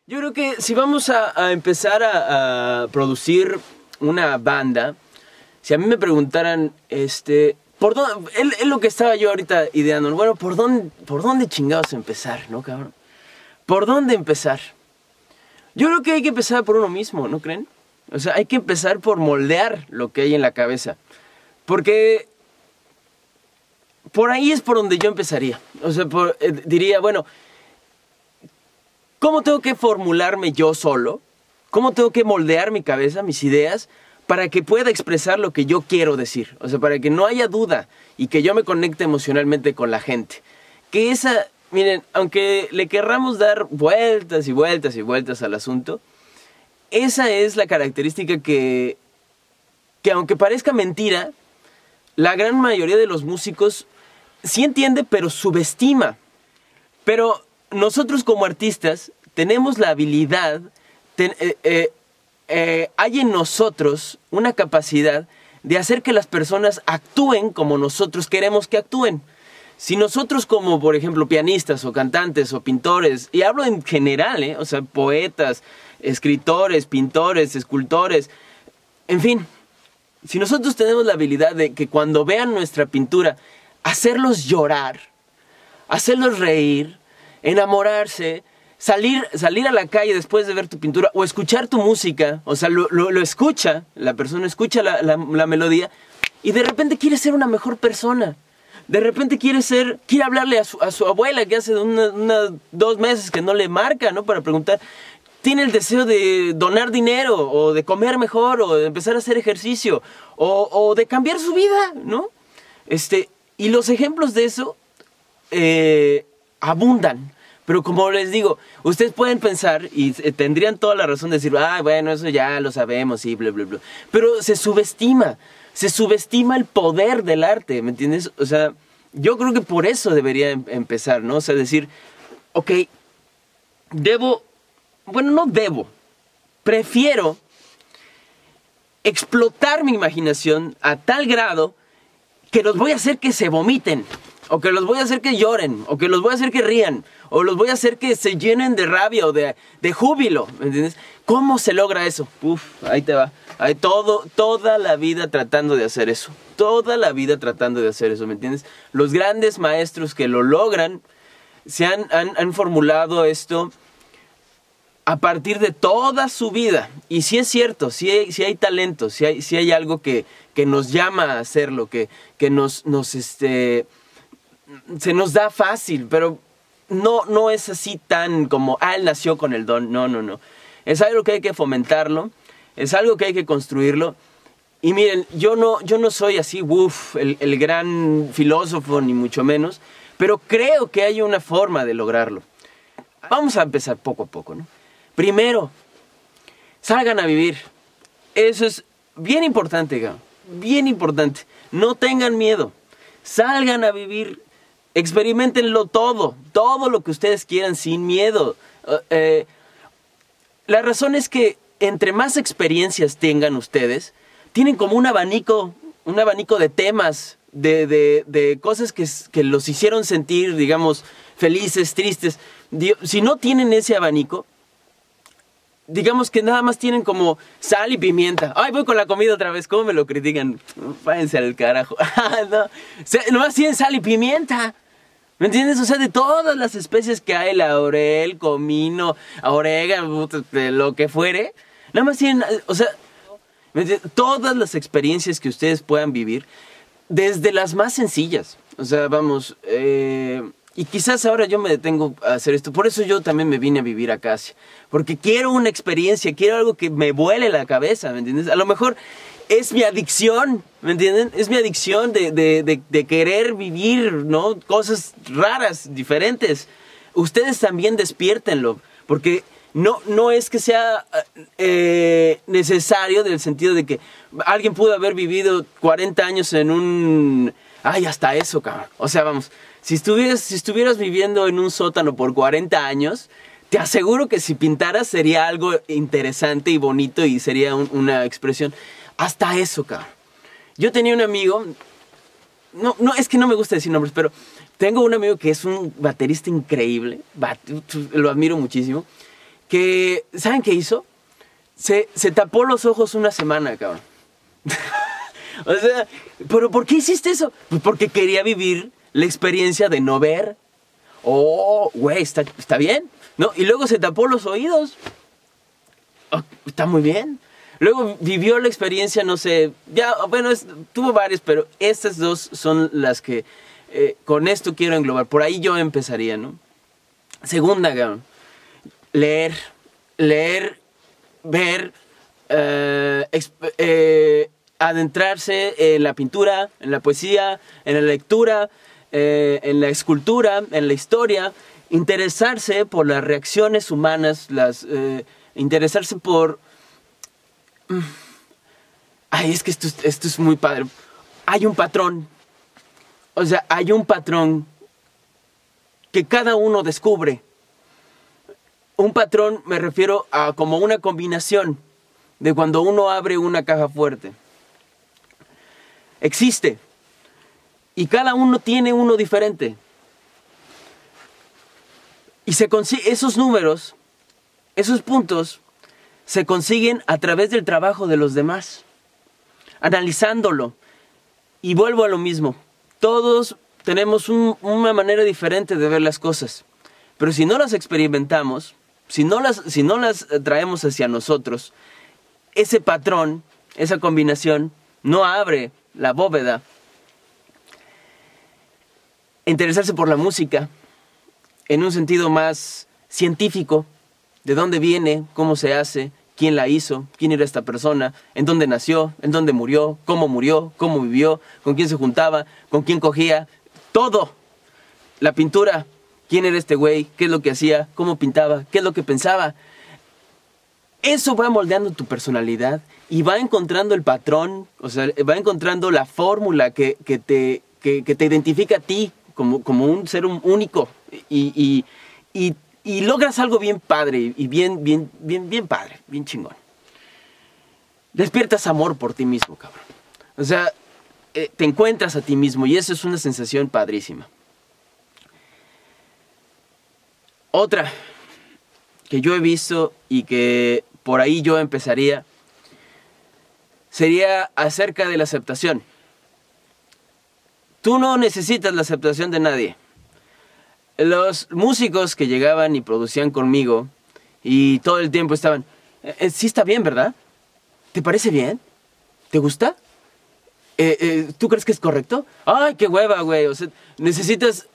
Yo creo que si vamos a empezar a producir una banda, si a mí me preguntaran, ¿por dónde? Es lo que estaba yo ahorita ideando. Bueno, ¿por dónde chingados empezar, no, cabrón? ¿Por dónde empezar? Yo creo que hay que empezar por uno mismo, ¿no creen? O sea, hay que empezar por moldear lo que hay en la cabeza. Porque por ahí es por donde yo empezaría. O sea, diría, bueno, ¿cómo tengo que formularme yo solo? ¿Cómo tengo que moldear mi cabeza, mis ideas, para que pueda expresar lo que yo quiero decir? O sea, para que no haya duda y que yo me conecte emocionalmente con la gente. Que esa, miren, aunque le querramos dar vueltas y vueltas y vueltas al asunto, esa es la característica que aunque parezca mentira, la gran mayoría de los músicos sí entiende, pero subestima. Pero nosotros como artistas tenemos la habilidad, hay en nosotros una capacidad de hacer que las personas actúen como nosotros queremos que actúen. Si nosotros como, por ejemplo, pianistas o cantantes o pintores, y hablo en general, o sea, poetas, escritores, pintores, escultores, en fin, si nosotros tenemos la habilidad de que cuando vean nuestra pintura, hacerlos llorar, hacerlos reír, enamorarse, salir a la calle después de ver tu pintura o escuchar tu música, o sea, lo escucha, la persona escucha la melodía y de repente quiere ser una mejor persona. De repente quiere hablarle a su abuela que hace 2 meses que no le marca, ¿no? Para preguntar, tiene el deseo de donar dinero o de comer mejor o de empezar a hacer ejercicio o de cambiar su vida, ¿no? Y los ejemplos de eso abundan. Pero como les digo, ustedes pueden pensar y tendrían toda la razón de decir, bueno, eso ya lo sabemos y bla, bla, bla. Pero se subestima el poder del arte, ¿me entiendes? O sea, yo creo que por eso debería empezar, ¿no? O sea, decir, ok, prefiero explotar mi imaginación a tal grado que los voy a hacer que se vomiten, o que los voy a hacer que lloren, o que los voy a hacer que rían, o los voy a hacer que se llenen de rabia o de júbilo, ¿me entiendes? ¿Cómo se logra eso? Ahí te va. Hay toda la vida tratando de hacer eso. Toda la vida tratando de hacer eso, ¿me entiendes? Los grandes maestros que lo logran han formulado esto a partir de toda su vida. Y sí es cierto, sí hay talento, sí hay algo que nos llama a hacerlo, que se nos da fácil, pero no es así tan como, él nació con el don. No. Es algo que hay que fomentarlo, es algo que hay que construirlo. Y miren, yo no soy así, el gran filósofo, ni mucho menos, pero creo que hay una forma de lograrlo. Vamos a empezar poco a poco, ¿no? Primero, salgan a vivir. Eso es bien importante, Gao. Bien importante. No tengan miedo. Salgan a vivir. Experimentenlo todo lo que ustedes quieran sin miedo. La razón es que entre más experiencias tengan ustedes, tienen como un abanico de temas, de cosas que los hicieron sentir, digamos, felices, tristes. Si no tienen ese abanico, digamos que nada más tienen como sal y pimienta. Ay, voy con la comida otra vez, ¿cómo me lo critican? Váyanse al carajo. No, nomás tienen sal y pimienta. ¿Me entiendes? O sea, de todas las especies que hay, laurel, comino, orégano, lo que fuere, nada más tienen, o sea, todas las experiencias que ustedes puedan vivir, desde las más sencillas. O sea, vamos, y quizás ahora yo me detengo a hacer esto. Por eso yo también me vine a vivir a Acacia. Porque quiero una experiencia, quiero algo que me vuele la cabeza, ¿me entiendes? A lo mejor es mi adicción, ¿me entienden? Es mi adicción de querer vivir, ¿no? Cosas raras, diferentes. Ustedes también despiértenlo, porque no es que sea necesario, del sentido de que alguien pudo haber vivido 40 años en un... Ay, hasta eso, cabrón. O sea, vamos, si estuvieras viviendo en un sótano por 40 años... Te aseguro que si pintaras sería algo interesante y bonito y sería una expresión. Hasta eso, cabrón. Yo tenía un amigo, no, es que no me gusta decir nombres, pero tengo un amigo que es un baterista increíble, lo admiro muchísimo, que, ¿saben qué hizo? Se tapó los ojos una semana, cabrón. O sea, ¿pero por qué hiciste eso? Pues porque quería vivir la experiencia de no ver. Oh, güey, está bien, ¿no? Y luego se tapó los oídos. Oh, está muy bien. Luego vivió la experiencia, no sé, ya, bueno, tuvo varias, pero estas dos son las que con esto quiero englobar. Por ahí yo empezaría, ¿no? Segunda, cabrón. Leer, ver, adentrarse en la pintura, en la poesía, en la lectura, en la escultura, en la historia, interesarse por las reacciones humanas, interesarse por... Ay, es que esto es muy padre. Hay un patrón. O sea, hay un patrón que cada uno descubre. Un patrón me refiero a como una combinación de cuando uno abre una caja fuerte. Existe. Y cada uno tiene uno diferente. Y se consigue esos números, esos puntos, se consiguen a través del trabajo de los demás. Analizándolo. Y vuelvo a lo mismo. Todos tenemos una manera diferente de ver las cosas. Pero si no las experimentamos, si no las traemos hacia nosotros, ese patrón, esa combinación, no abre la bóveda. Interesarse por la música, en un sentido más científico, de dónde viene, cómo se hace, quién la hizo, quién era esta persona, en dónde nació, en dónde murió, cómo vivió, con quién se juntaba, con quién cogía, todo. La pintura, quién era este güey, qué es lo que hacía, cómo pintaba, qué es lo que pensaba. Eso va moldeando tu personalidad y va encontrando el patrón, o sea, va encontrando la fórmula que te identifica a ti como un ser único y logras algo bien padre y bien padre, bien chingón. Despiertas amor por ti mismo, cabrón. O sea, te encuentras a ti mismo y eso es una sensación padrísima. Otra que yo he visto y que por ahí yo empezaría sería acerca de la aceptación. Tú no necesitas la aceptación de nadie. Los músicos que llegaban y producían conmigo y todo el tiempo estaban, sí está bien, ¿verdad? ¿Te parece bien? ¿Te gusta? ¿Tú crees que es correcto? ¡Ay, qué hueva, güey! O sea, necesita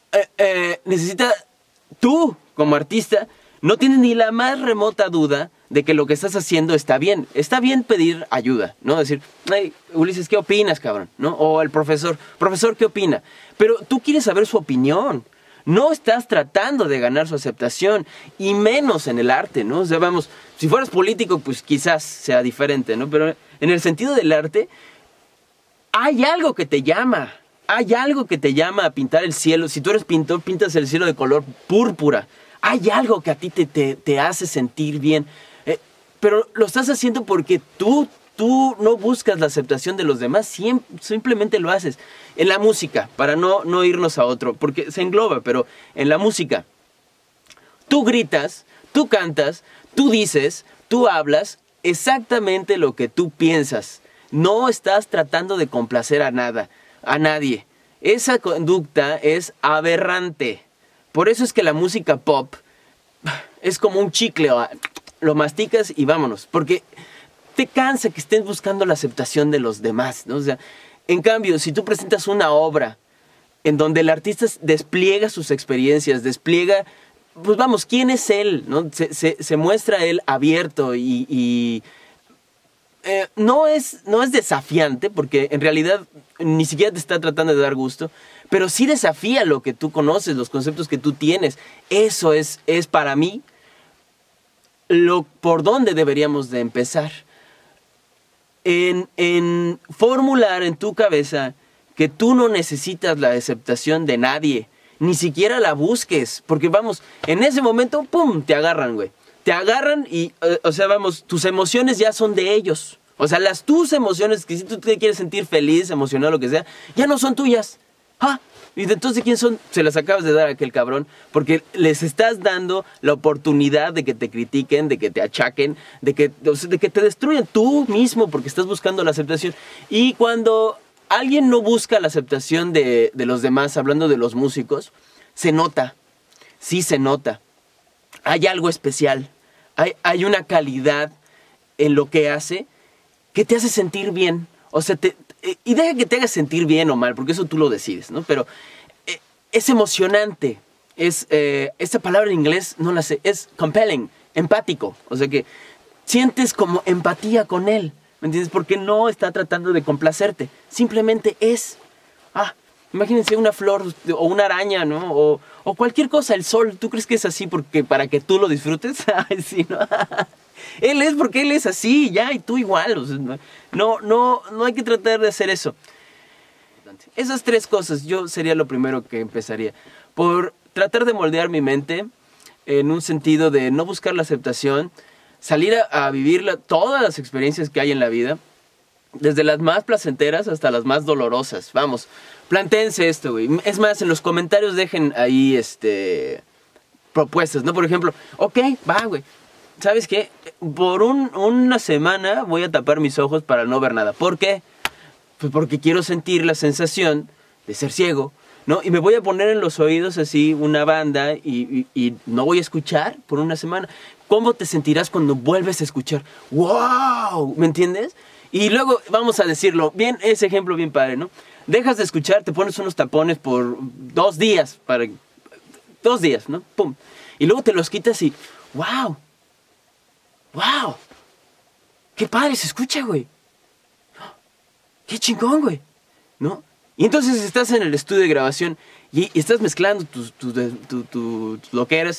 tú, como artista, no tienes ni la más remota duda de que lo que estás haciendo está bien. Está bien pedir ayuda, ¿no? Decir, hey, Ulises, ¿qué opinas, cabrón? ¿No? O el profesor, ¿qué opina? Pero tú quieres saber su opinión. No estás tratando de ganar su aceptación, y menos en el arte, ¿no? O sea, vamos, si fueras político, pues quizás sea diferente, ¿no? Pero en el sentido del arte, hay algo que te llama. Hay algo que te llama a pintar el cielo. Si tú eres pintor, pintas el cielo de color púrpura. Hay algo que a ti te hace sentir bien. Pero lo estás haciendo porque tú no buscas la aceptación de los demás, simplemente lo haces. En la música, para no irnos a otro, porque se engloba, pero en la música, tú gritas, tú cantas, tú dices, tú hablas exactamente lo que tú piensas. No estás tratando de complacer a nadie. Esa conducta es aberrante. Por eso es que la música pop es como un chicle, lo masticas y vámonos, porque te cansa que estés buscando la aceptación de los demás, ¿no? O sea, en cambio, si tú presentas una obra en donde el artista despliega sus experiencias, pues vamos, ¿quién es él? ¿No? Se muestra él abierto y no es desafiante, porque en realidad ni siquiera te está tratando de dar gusto, pero sí desafía lo que tú conoces, los conceptos que tú tienes. Eso es para mí por dónde deberíamos de empezar. En formular en tu cabeza que tú no necesitas la aceptación de nadie, ni siquiera la busques, porque vamos, en ese momento, ¡pum!, te agarran, güey. Te agarran y, o sea, vamos, tus emociones ya son de ellos. O sea, tus emociones, que si tú te quieres sentir feliz, emocionado, lo que sea, ya no son tuyas. Y de entonces, ¿quién son? Se las acabas de dar a aquel cabrón, porque les estás dando la oportunidad de que te critiquen, de que te achaquen, de que te destruyan tú mismo, porque estás buscando la aceptación. Y cuando alguien no busca la aceptación de los demás, hablando de los músicos, se nota, sí se nota. Hay algo especial, hay una calidad en lo que hace que te hace sentir bien. O sea, y deja que te haga sentir bien o mal, porque eso tú lo decides, ¿no? Pero es emocionante. Esta palabra en inglés no la sé. Es compelling, empático. O sea que sientes como empatía con él. ¿Me entiendes? Porque no está tratando de complacerte. Simplemente es. Imagínense una flor o una araña, ¿no? O cualquier cosa, el sol. ¿Tú crees que es así porque para que tú lo disfrutes? Ay, sí, ¿no? Él es porque él es así, ya, y tú igual. O sea, no hay que tratar de hacer eso. Esas tres cosas yo sería lo primero que empezaría. Por tratar de moldear mi mente en un sentido de no buscar la aceptación, salir a vivir todas las experiencias que hay en la vida, desde las más placenteras hasta las más dolorosas. Vamos, plantéense esto, güey. Es más, en los comentarios dejen ahí propuestas, ¿no? Por ejemplo, ok, va, güey. ¿Sabes qué? Por una semana voy a tapar mis ojos para no ver nada. ¿Por qué? Pues porque quiero sentir la sensación de ser ciego, ¿no? Y me voy a poner en los oídos así una banda y no voy a escuchar por una semana. ¿Cómo te sentirás cuando vuelves a escuchar? ¡Wow! ¿Me entiendes? Y luego vamos a decirlo, bien, ese ejemplo bien padre, ¿no? Dejas de escuchar, te pones unos tapones por 2 días, 2 días, ¿no? ¡Pum! Y luego te los quitas y ¡wow! ¡Wow! ¡Qué padre se escucha, güey! ¡Qué chingón, güey! ¿No? Y entonces estás en el estudio de grabación y estás mezclando tus loqueras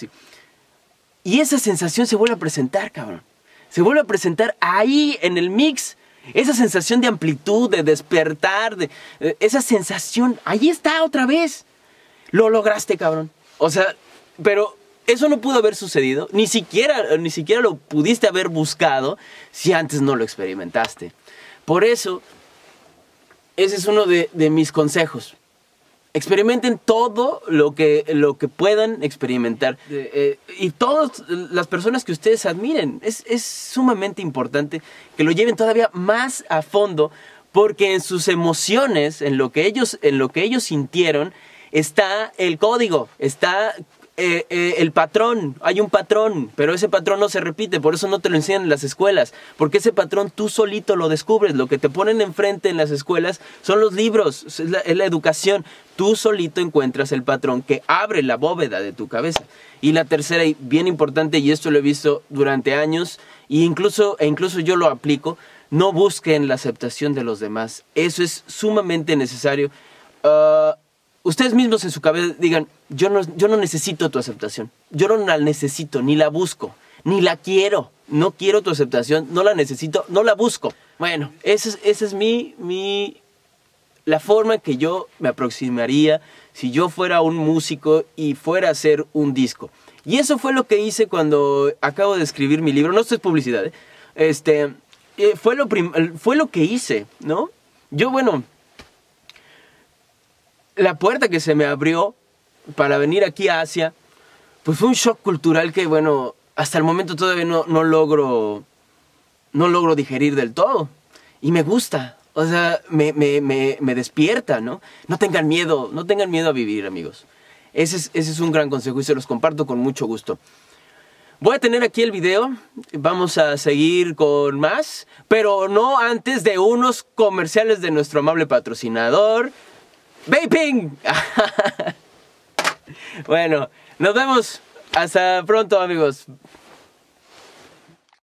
y esa sensación se vuelve a presentar, cabrón. Se vuelve a presentar ahí en el mix. Esa sensación de amplitud, de despertar, esa sensación, ahí está otra vez. Lo lograste, cabrón. O sea, pero eso no pudo haber sucedido, ni siquiera lo pudiste haber buscado si antes no lo experimentaste. Por eso, ese es uno de mis consejos. Experimenten todo lo que puedan experimentar. Y todas las personas que ustedes admiren. Es sumamente importante que lo lleven todavía más a fondo, porque en sus emociones, en lo que ellos sintieron, está el código, está el patrón. Hay un patrón, pero ese patrón no se repite, por eso no te lo enseñan en las escuelas, porque ese patrón tú solito lo descubres. Lo que te ponen enfrente en las escuelas son los libros, es la educación. Tú solito encuentras el patrón que abre la bóveda de tu cabeza. Y la tercera, y bien importante, y esto lo he visto durante años, e incluso yo lo aplico: no busquen la aceptación de los demás. Eso es sumamente necesario. Ustedes mismos en su cabeza digan: yo no necesito tu aceptación. Yo no la necesito, ni la busco, ni la quiero. No quiero tu aceptación, no la necesito, no la busco. Bueno, esa es la forma que yo me aproximaría si yo fuera un músico y fuera a hacer un disco. Y eso fue lo que hice cuando acabo de escribir mi libro. No, esto es publicidad, fue lo que hice, ¿no? Yo, bueno, la puerta que se me abrió para venir aquí a Asia, pues fue un shock cultural que, bueno, hasta el momento todavía no logro digerir del todo. Y me gusta, o sea, me despierta, ¿no? No tengan miedo a vivir, amigos. Ese es un gran consejo y se los comparto con mucho gusto. Voy a tener aquí el video, vamos a seguir con más, pero no antes de unos comerciales de nuestro amable patrocinador, Vaping. Bueno, nos vemos. Hasta pronto, amigos.